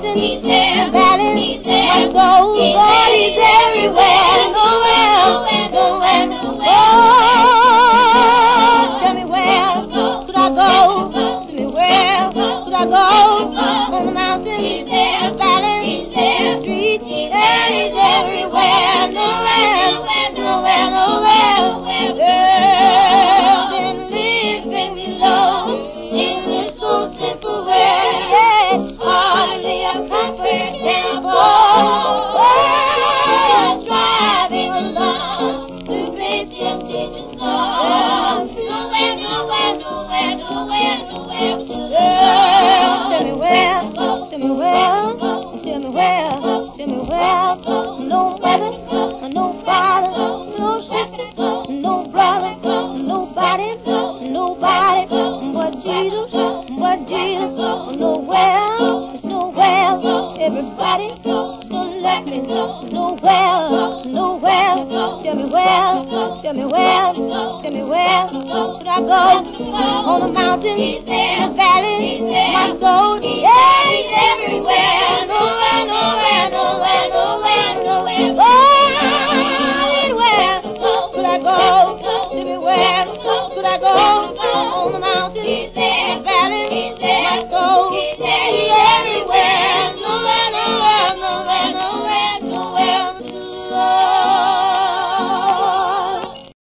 mountain, in the valley, my soul, Lord, He's everywhere, nowhere, nowhere, nowhere. Oh, tell me where could I go? Tell me where could I go? On the mountain, in the valley, in the streets, and He's everywhere, nowhere, nowhere, nowhere. Yeah, then living below in this so simple way. Yeah, hardly a comfort and a fall. Oh, striving along to face temptation's all. Nowhere, nowhere, nowhere, nowhere, nowhere but to love. Tell me where, tell me where, tell me where, tell me where. No mother, no father, no sister, no brother, nobody, nobody but Jesus, but Jesus. Nowhere, it's nowhere. Everybody, so let me, it's nowhere, nowhere. Tell me where, tell me where, tell me where should I go? On the mountain, in the valley, my soul, yeah.